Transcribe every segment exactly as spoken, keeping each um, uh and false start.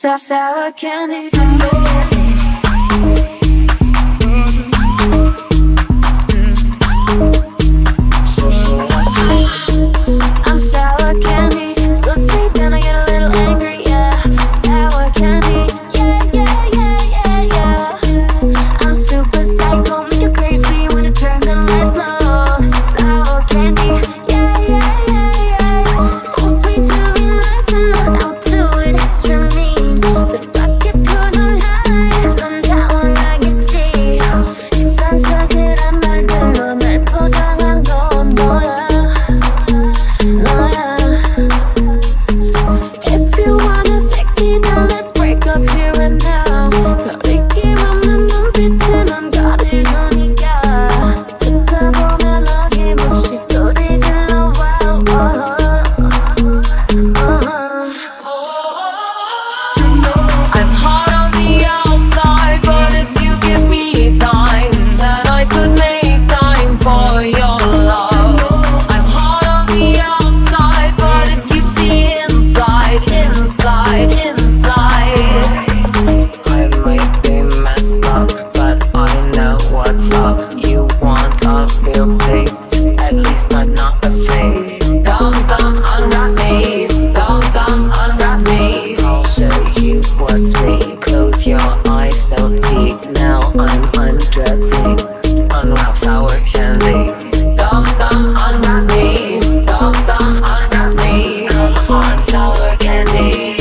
sour, sour candy. I'm sour candy, so sweet and I get a little angry, yeah. Sour candy, yeah, yeah, yeah, yeah, yeah. I'm super psycho, make you crazy when you turn the lights low. Sour candy, yeah, yeah, yeah, yeah. Pulls me to be nice and not out to it extra mean. But I get too high, 넌 당황하겠지. 이상적인 말들로 날 포장한 건 뭐야? If you wanna fix it, now let's break up here and now. 별이길 없는 눈빛에 넌 가리우니까 듣다 보면 어김없이 소리 질러. wow, wow. I'm hot on the outside, but if you give me time, then I could make time for your love. I'm hot on the outside, but if you see inside, inside, inside, I might be messed up, but I know what's up. You want a real taste, at least I'm not a fake. Come, come, unwrap me. Come, come, unwrap me. I'll show you what's me. Close your eyes, no peek. Now I'm undressing. Unwrap sour candy. Come, come, unwrap me. Come, come, unwrap me. Come on, sour candy.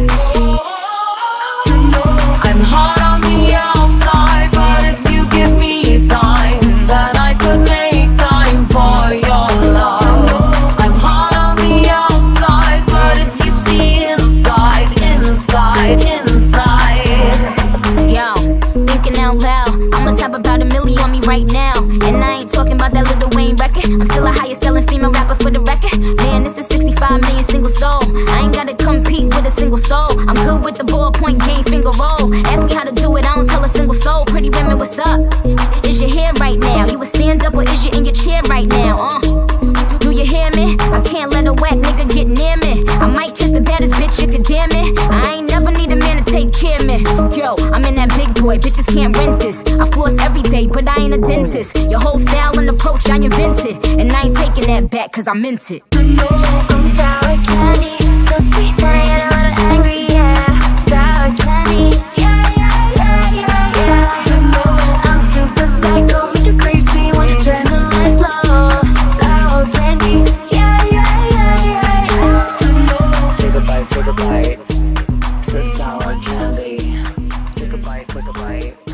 I'm hot on the outside, but if you give me time, then I could make time for your love. I'm hot on the outside, but if you see inside, inside, inside. Yo, thinking out loud, I must have about a million on me right now. And I ain't talking about that Lil Wayne record. I'm still a highest selling female rapper for the record. Man, this is sixty-five million single soul. I ain't gotta compete with a single soul. I'm good with the ballpoint game, finger roll. Ask me how to do it, I don't tell a single soul. Pretty women, what's up? Is your hair right now? You a stand up or is you in your chair right now? Uh, do you hear me? I can't let a whack nigga get near me. I might kiss the baddest bitch if you damn it. I ain't never need a man to take care of me. Yo, I'm in that big boy, bitches can't rent this. I floss every day, but I ain't a dentist. Your whole style and approach I invented, and I ain't taking that back cause I meant it. I'm sour candy, so sweet that I get a little angry, yeah. Sour candy, yeah, yeah, yeah, yeah, yeah. I'm super psycho, make you crazy when you turn the lights low. Sour candy, yeah, yeah, yeah, yeah, yeah. Take a bite, take a bite. It's a sour candy. Take a bite, take a bite.